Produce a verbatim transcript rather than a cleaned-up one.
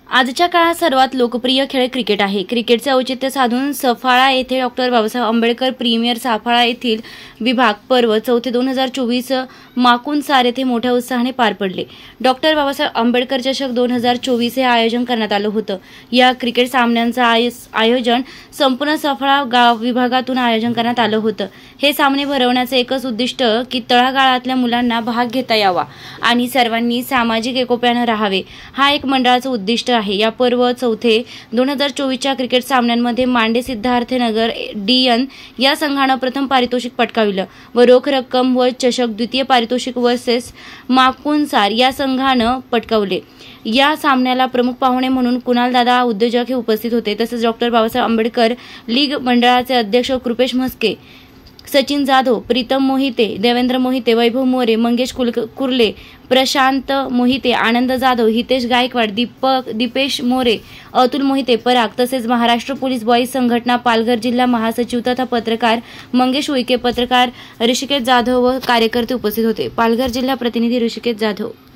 आजच्या काळात सर्वात लोकप्रिय खेळ क्रिकेट आहे। क्रिकेटचे औचित्य साधून सफाळा येथे डॉक्टर बाबासाहेब आंबेडकर प्रीमियर सफाळा येथील विभाग पर्व चौथे दोन हजार चोवीस माकुणसार येथे मोठ्या उत्साहाने पार पडले। डॉक्टर बाबासाहेब आंबेडकर चषक दोन हजार चोवीस हे आयोजन करण्यात आलं होतं। या क्रिकेट सामन्यांचं आयोजन संपूर्ण सफाळा गाव विभागातून आयोजन करण्यात आलं होतं। हे सामने भरवण्याचे एकच उद्दिष्ट की तळागाळातल्या मुलांना भाग घेता यावा आणि सर्वांनी सामाजिक एकोप्याने राहावे, हा एक मंडळाचं उद्दिष्ट आहे। या पर्व चौथे दोन हजार चोवीसच्या क्रिकेट सामन्यांमध्ये मांडे सिद्धार्थनगर डीएन या संघानं प्रथम पारितोषिक पटकाविलं व रोख रक्कम व चषक द्वितीय पारितोषिक वर्सेस माकुणसार या संघानं पटकावले। या सामन्याला प्रमुख पाहुणे म्हणून कुणाल दादा उद्योजक हे उपस्थित होते। तसेच डॉक्टर बाबासाहेब आंबेडकर लीग मंडळाचे अध्यक्ष कृपेश म्हस्के, सचिन जाधव, प्रीतम मोहिते, देवेंद्र मोहिते, वैभव मोरे, मंगेश कुर्ले, प्रशांत मोहिते, आनंद जाधव, हितेश गायकवाड, दीपक दीपेश मोरे, अतुल मोहिते पराग तसेच महाराष्ट्र पोलीस बॉईज संघटना पालघर जिल्हा महासचिव तथा पत्रकार मंगेश उईके, पत्रकार ऋषिकेश जाधव व कार्यकर्ते उपस्थित होते। पालघर जिल्हा प्रतिनिधी ऋषिकेश जाधव।